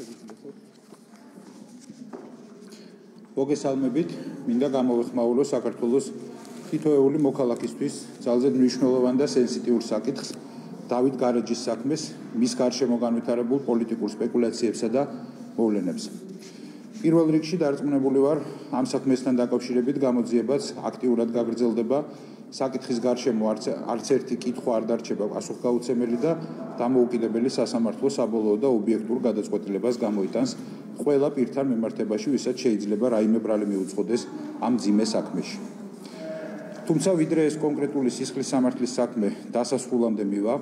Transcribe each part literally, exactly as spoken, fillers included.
მოგესალმებით, მინდა გამოვეხმაურო საქართველოს თითოეული მოქალაქისთვის ძალზე მნიშვნელოვან და სენსიტიურ საკითხს, დავით გარეჯის საქმეს, მის გარშემო განვითარებულ პოლიტიკურ სპეკულაციებსა და მოვლენებს. პირველ რიგში დარწმუნებული ვარ, ამ საქმესთან დაკავშირებით გამოძიებაც აქტიურად გაგრძელდება, საკითხის გარშემო არც ერთი კითხვა არ დარჩება პასუხგაუცემელი და დამოუკიდებელი სასამართლო საბოლოო და ობიექტურ გადაწყვეტილებას გამოიტანს ყველა პირთან მიმართებაში, ვისაც შეიძლება რაიმე ბრალი მიუძღოდეს ამ მძიმე საქმეში. თუმცა ვიდრე ეს კონკრეტული სისხლის სამართლის საქმე დასასრულამდე მივა,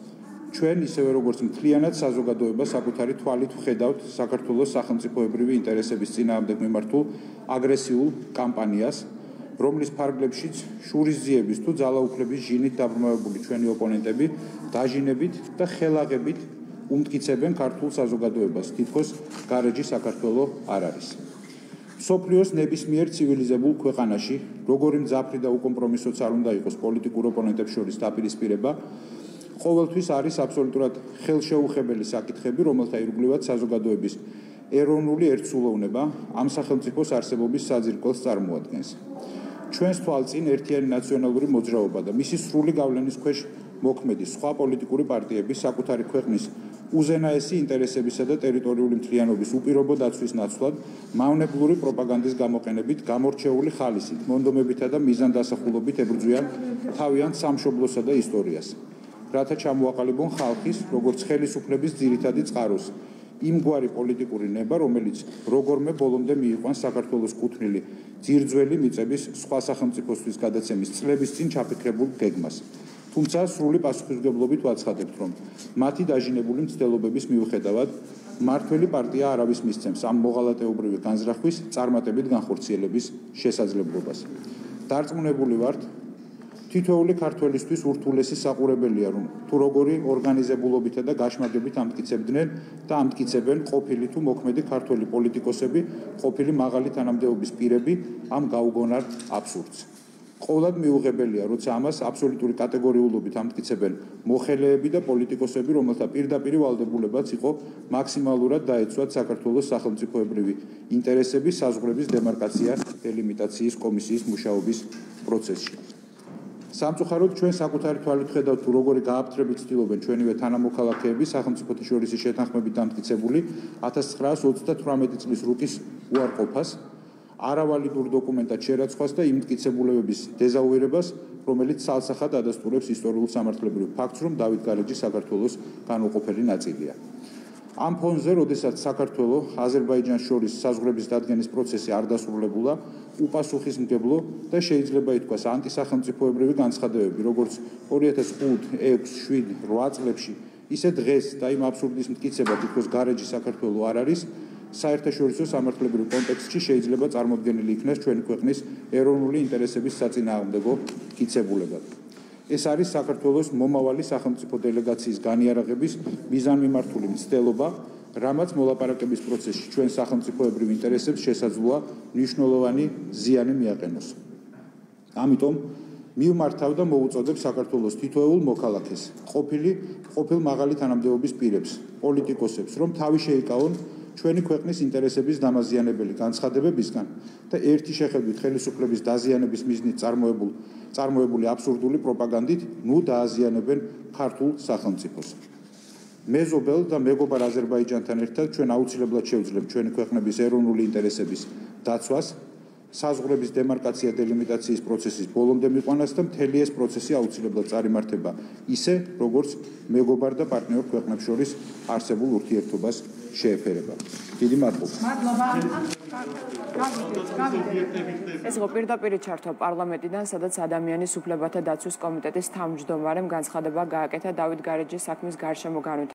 ჩვენ ისევე როგორც მთლიანად საზოგადოება საკუთარი თვალით ვხედავთ საქართველოს სახელმწიფოებრივი ინტერესების წინააღმდეგ მიმართულ აგრესიულ კამპანიას, რომლის ფარგლებშიც შურისძიების თუ ძალაუფლების ჟინით დაბრმავებული ჩვენი ოპონენტები დაჟინებით და ხელაღებით უმტკიცებენ ქართულ საზოგადოებას, თითქოს გარეჯი საქართველო არ არის. მსოფლიოს ნებისმიერ ცივილიზებულ ქვეყანაში, როგორი მძაფრი და უკომპრომისოც არ უნდა იყოს პოლიტიკურ ოპონენტებს შორის დაპირისპირება, ყოველთვის არის აბსოლუტურად ხელშეუხებელი საკითხები, რომელთა ირგვლივაც საზოგადოების ეროვნული ერთსულოვნება ამ სახელმწიფოს არსებობის საძირკველს წარმოადგენს. ჩვენს თვალწინ ერთიანი ნაციონალური მოძრაობა და მისი სრული გავლენის ქვეშ მოქმედი სხვა პოლიტიკური პარტიები საკუთარი ქვეყნის უზენაესი ინტერესებისა და ტერიტორიული მთლიანობის უპირობო დაცვის ნაცვლად მავნებლური პროპაგანდის გამოყენებით გამორჩეული ხალისით, მონდომებითა და მიზანდასახულობით ებრძვიან თავიანთ სამშობლოსა და ისტორიას, რათა ჩამოაყალიბონ ხალხის, როგორც ხელისუფლების ძირითადი წყაროს, იმგვარი პოლიტიკური ნება, რომელიც როგორმე ბოლომდე მიიყვანს საქართველოს კუთვნილი ძირძველი მიწების სხვა სახელმწიფოსთვის გადაცემის წლების წინ ჩაფიქრებულ გეგმას. თუმცა სრული პასუხისმგებლობით ვაცხადებთ, რომ მათი დაჟინებული მცდელობების მიუხედავად მმართველი პარტია არავის მისცემს ამ მოღალატეობრივი განზრახვის წარმატებით განხორციელების შესაძლებლობას. დარწმუნებული ვართ, თითოეული ქართველისთვის ურთულესი საყურებელია, რომ თუ როგორი ორგანიზებულობითა და გაშმაგებით ამტკიცებდნენ და ამტკიცებენ ყოფილი თუ მოქმედი ქართველი პოლიტიკოსები, ყოფილი მაღალი თანამდებობის პირები ამ გაუგონარ აბსურდს. ყოვლად მიუღებელია, როცა ამას აბსოლუტური კატეგორიულობით ამტკიცებენ მოხელეები და პოლიტიკოსები, რომელთა პირდაპირ ვალდებულებაც იყო მაქსიმალურად დაეცვათ საქართველოს სახელმწიფოებრივი ინტერესების საზღვრების დემარკაცია დელიმიტაციის კომისიის მუშაობის პროცესში. სამწუხაროდ ჩვენ საკუთარი თვალით ვხედავთ, თუ როგორი გააფთრებით ცდილობენ ჩვენივე თანამოქალაქეები სახელმწიფოთა შორისი შეთანხმებით დამტკიცებული ათას ცხრაას ოცდათვრამეტი წლის რუკის უარყოფას, არავალიდურ დოკუმენტად შერაცხვას და იმ მტკიცებულებების დეზავუირებას, რომელიც ცალსახად ადასტურებს ისტორიულ სამართლებრივ ფაქტს, რომ დავით გარეჯი საქართველოს განუყოფელი ნაწილია. ამ ფონზე, როდესაც საქართველოს აზერბაიჯანს შორის საზღვრების დადგენის პროცესი არ დასრულებულა, უპასუხისმგებლო და შეიძლება ითქვას ანტისახელმწიფოებრივი განცხადებები, როგორც ორი ათას ხუთ, ექვს, შვიდ, რვა წლებში, ისე დღეს და იმ აბსურდის მტკიცება, თითქოს გარეჯი საქართველოს არ არის, საერთაშორისო სამართლებრივ კონტექსტში შეიძლება წარმოდგენილი იქნას ჩვენი ქვეყნის ეროვნული ინტერესების საწინააღმდეგო მტკიცებულებად. ეს არის საქართველოს მომავალი სახელმწიფო დელეგაციის განიარაღების მიზანმიმართული მცდელობა, რამაც მოლაპარაკების პროცესში ჩვენ სახელმწიფოებრივ ინტერესებს შესაძლოა მნიშვნელოვანი ზიანი მიაყენოს. ამიტომ მივმართავ და მოვუწოდებ საქართველოს თითოეულ მოქალაქეს, ყოფილი, ყოფილ მაღალი თანამდებობის პირებს, პოლიტიკოსებს, რომ თავი შეიკავონ ჩვენი ქვეყნის ინტერესების დამაზიანებელი განცხადებებისგან და ერთი შეხედვით ხელისუფლების დაზიანების მიზნით წარმოებულ წარმოებული აბსურდული პროპაგანდით ნუ დააზიანებენ ქართულ სახელმწიფოს. მეზობელ და მეგობარ აზერბაიჯანთან ერთად ჩვენ აუცილებლად შევძლებთ ჩვენი ქვეყნების ეროვნული ინტერესების დაცვას, საზღვრების დემარკაცია დელიმიტაციის პროცესის ბოლომდე მიყვანას და მთელი ეს პროცესი აუცილებლად წარიმართება ისე, როგორც მეგობარ და პარტნიორ ქვეყნებს შორის არსებულ ურთიერთობას შეეფერება. დიდი მადლობა. ეს იყო პირდაპირ ჩართვა პარლამენტიდან, სადაც ადამიანის უფლებათა დაცვის კომიტეტის თავმჯდომარემ განცხადება გააკეთა დავით გარეჯის საქმის გარშემო განვითარებაზე.